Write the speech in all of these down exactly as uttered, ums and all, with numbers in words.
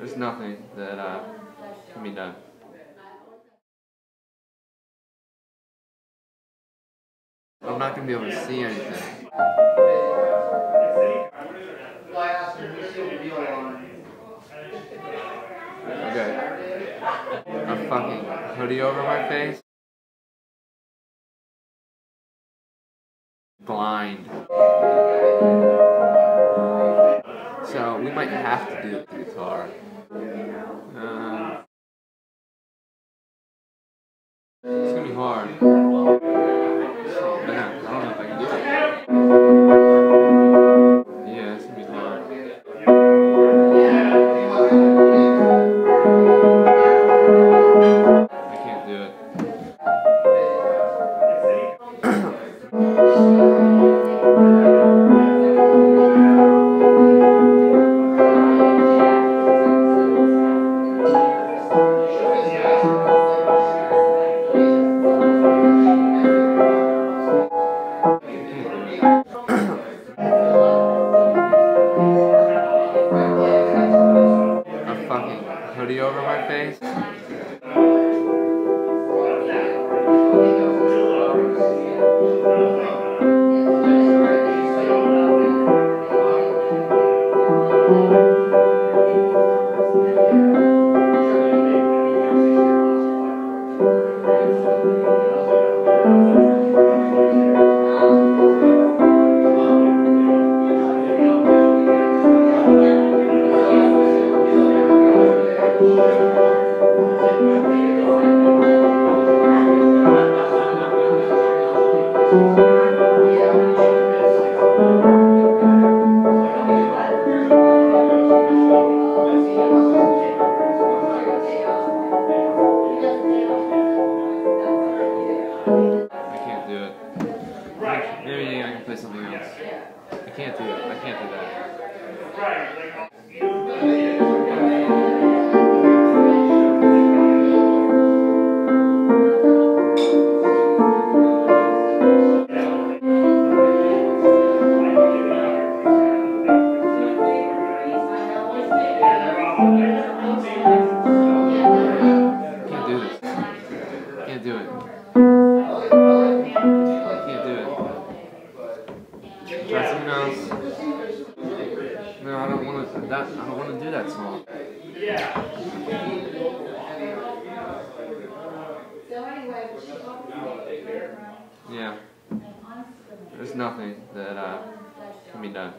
There's nothing that uh, can be done. I'm not going to be able to see anything. Okay. A fucking hoodie over my face. Blind. So we might have to do the guitar. Uh, it's gonna be hard. Man, I don't know if I can do it. Yeah, it's gonna be hard. I can't do it. A fucking hoodie over my face. Maybe I can play something else. I can't do it. I can't do that. Can't do this. Can't do it. Try something else. No, I don't want to. That I don't want to do that song. Yeah. There's nothing that uh, can be done.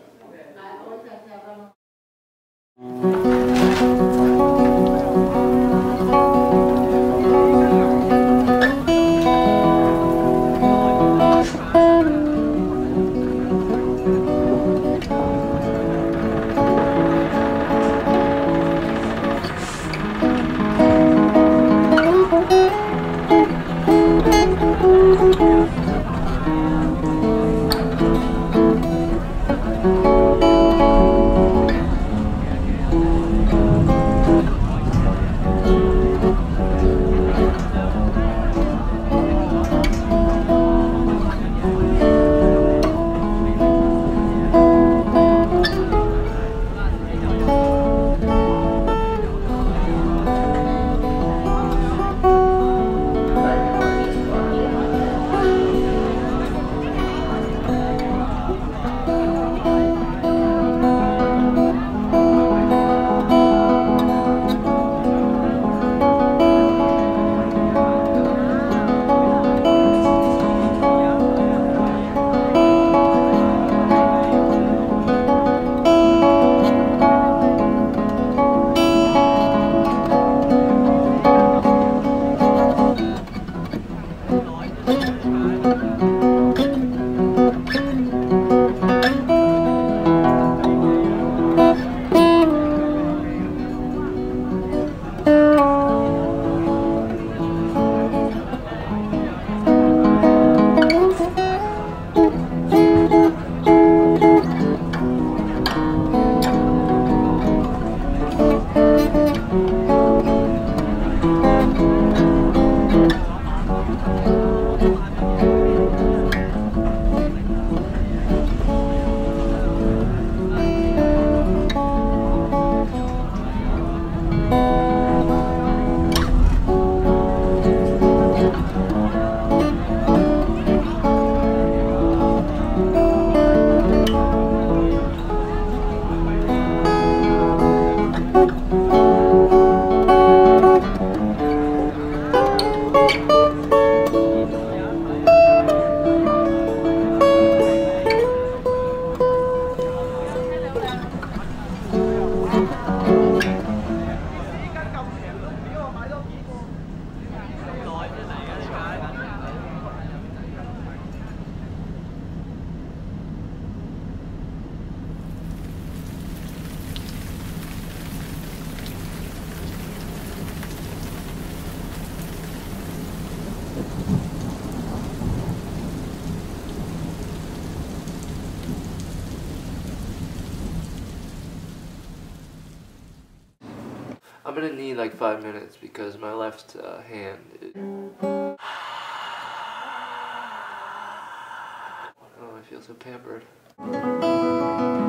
I'm gonna need like five minutes because my left uh, hand is... Oh, I feel so pampered.